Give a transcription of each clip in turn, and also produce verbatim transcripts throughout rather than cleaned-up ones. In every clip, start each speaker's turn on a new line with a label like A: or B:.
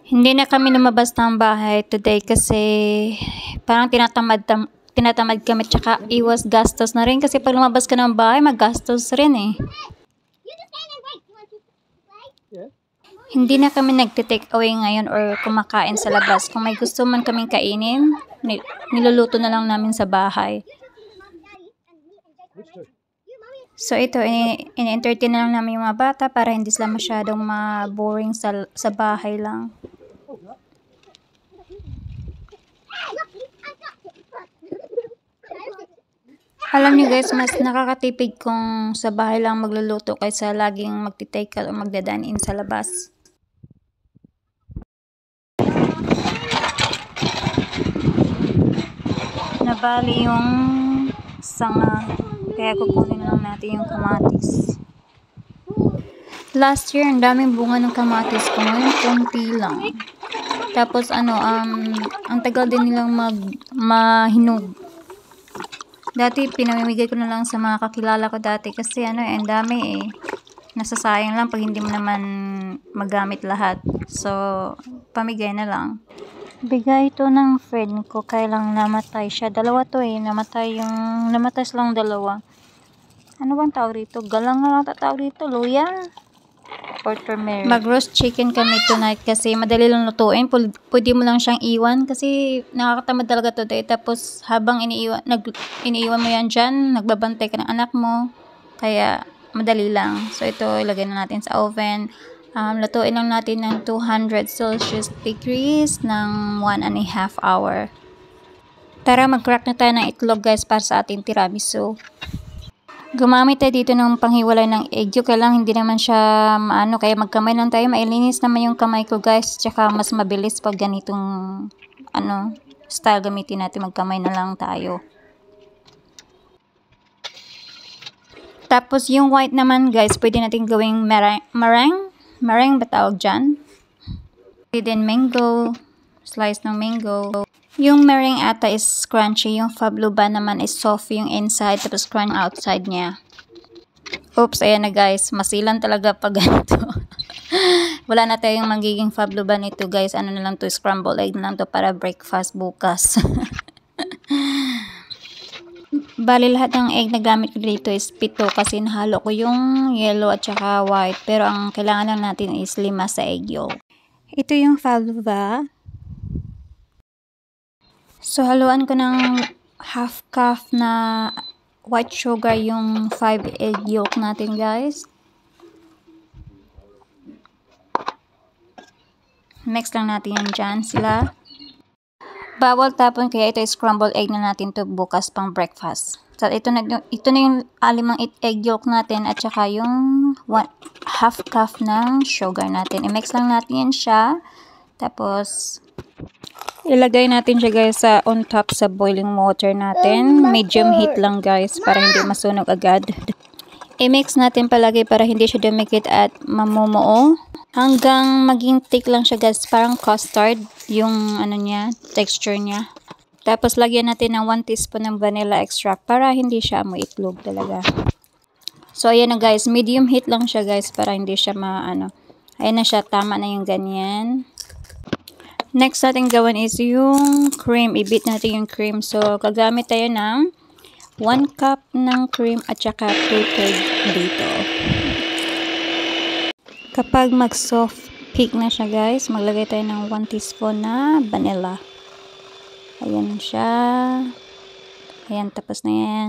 A: Hindi na kami lumabas ng bahay today kasi parang tinatamad tam tinatamad kami tsaka iwas gastos na rin kasi pag lumabas ka ng bahay maggastos rin eh. Hindi na kami nagte-take away ngayon or kumakain sa labas. Kung may gusto man kaming kainin, niluluto na lang namin sa bahay. So ito, ini-entertain na lang namin yung mga bata para hindi sila masyadong ma-boring sa, sa bahay lang. Alam niyo guys, mas nakakatipid kung sa bahay lang magluluto kaysa laging magti-take out o magda-dine in sa labas. Nabali yung sanga, kaya kukunin lang natin yung kamatis. Last year, ang daming bunga ng kamatis ko, ngayon konti lang. Tapos ano, um, ang tagal din nilang mag mahinog. Dati pinamimigay ko na lang sa mga kakilala ko dati kasi ano eh, ang dami eh. Nasasayang lang pag hindi mo naman magamit lahat. So, pamigay na lang. Bigay ito ng friend ko, kailang namatay siya. Dalawa to eh, namatay yung, namatay silang dalawa. Ano bang tawag rito? Galang na lang tawag rito, luya? Or turmeric. Mag-roast chicken kami tonight kasi madali lang lutuin. Pwede mo lang siyang iwan kasi nakakatamad talaga to eh. Tapos habang iniiwan, nag, iniiwan mo yan dyan, nagbabantay ka ng anak mo. Kaya madali lang. So ito, ilagay na natin sa oven. Um, lutuin lang natin ng two hundred Celsius degrees ng one and a half hour. Tara, mag-crack na tayo ng itlog guys para sa ating tiramisu. Gumamit tayo dito ng panghiwalay ng egg yolk. Kailangan hindi naman siya maano, kaya magkamay lang tayo. Mailinis naman yung kamay ko guys. Tsaka mas mabilis pag ganitong ano, style gamitin natin. Magkamay na lang tayo. Tapos yung white naman guys, pwede natin gawing meringue. Meringue? Meringue ba tawag dyan? Pwede din mango. Slice ng mango. Yung meringue ata is crunchy. Yung Fabluba naman is soft yung inside. Tapos crunch outside niya. Oops, ayan na guys. Masilan talaga pag ganito. Wala na tayong magiging Fabluba nito guys. Ano na lang to, scrambled egg na lang to para breakfast bukas. Bali lahat ng egg na gamit ko dito is pito kasi nahalo ko yung yellow at saka white. Pero ang kailangan lang natin is lima sa egg yolk. Ito yung Fabluba. So, haluan ko ng half cup na white sugar yung five egg yolk natin guys. Mix lang natin yan dyan sila. Bawal tapon kaya ito scrambled egg na natin to bukas pang breakfast. So, ito na, ito na yung alimang egg yolk natin at saka yung one, half cup ng sugar natin. I-mix lang natin yan siya. Tapos, ilagay natin siya guys sa on top sa boiling water natin. Medium heat lang guys para hindi masunog agad. I-mix natin palagi para hindi siya dumikit at mamumuo. Hanggang maging thick lang siya guys. Parang custard yung ano niya, texture niya. Tapos lagyan natin ng one teaspoon ng vanilla extract para hindi siya amoy itlog talaga. So ayan na guys. Medium heat lang siya guys para hindi siya maano. Ayan na siya. Tama na yung ganyan. Next natin gawin is yung cream. I-beat natin yung cream. So, gagamit tayo ng one cup ng cream at saka two thirds dito. Kapag mag-soft peak na siya guys, maglagay tayo ng one teaspoon na vanilla. Ayan siya. Ayan, tapos na yan.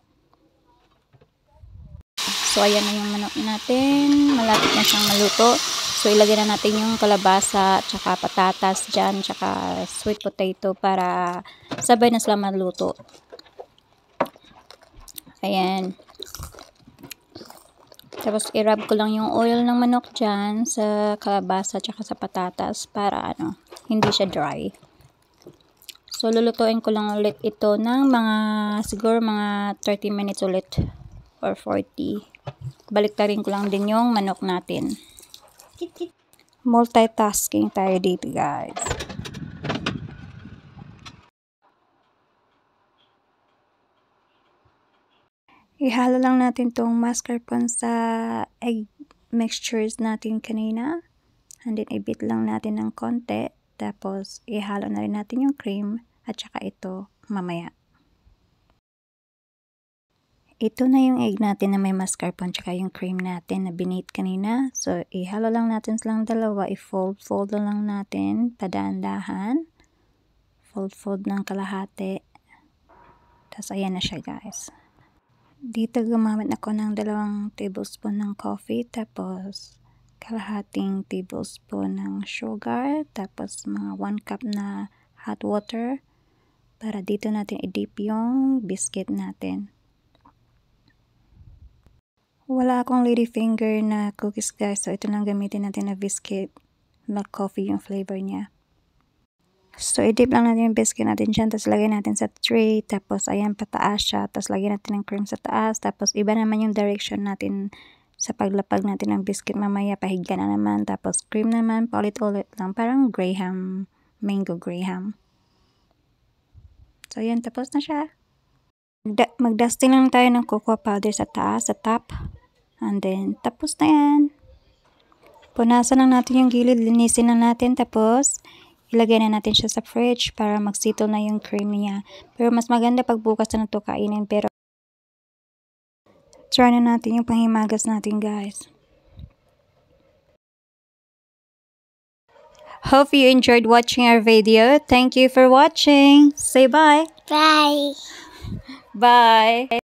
A: So, ayan na yung manok natin. Malapit na siyang maluto. So, ilagay na natin yung kalabasa, tsaka patatas dyan, tsaka sweet potato para sabay na sila maluto. Ayan. Tapos, i-rub ko lang yung oil ng manok dyan sa kalabasa, tsaka sa patatas para ano, hindi siya dry. So, lulutuin ko lang ulit ito ng mga, siguro mga thirty minutes ulit or forty. Baliktarin ko lang din yung manok natin. Multitasking tayo dito guys. Ihalo lang natin tong mascarpone sa egg mixtures natin kanina. And then, i-beat lang natin ng konti. Tapos, ihalo na rin natin yung cream at saka ito mamaya. Ito na yung egg natin na may mascarpone tsaka yung cream natin na binate kanina. So, ihalo lang natin silang dalawa. I-fold-fold lang natin. Padaan-dahan. Fold-fold ng kalahati. Tapos, ayan na siya guys. Dito gumamit ako ng dalawang tablespoon ng coffee. Tapos, kalahating tablespoon ng sugar. Tapos, mga one cup na hot water. Para dito natin i-dip yung biscuit natin. Wala akong ladyfinger na cookies guys. So, ito lang gamitin natin na biscuit. Milk coffee yung flavor niya. So, i-dip lang natin yung biscuit natin dyan. Tapos, lagay natin sa tray. Tapos, ayan, pataas siya. Tapos, lagyan natin ng cream sa taas. Tapos, iba naman yung direction natin sa paglapag natin ng biscuit mamaya. Pahiga na naman. Tapos, cream naman. Paulit-ulit lang. Parang graham. Mango graham. So, ayan. Tapos na siya. Mag-dusting lang tayo ng cocoa powder sa taas, sa top. And then, tapos na yan. Punasan lang natin yung gilid, linisin lang natin. Tapos, ilagay na natin siya sa fridge para magsito na yung cream niya. Pero mas maganda pag bukas na ito kainin. Pero, try na natin yung panghimagas natin guys. Hope you enjoyed watching our video. Thank you for watching. Say bye.
B: Bye.
A: Bye.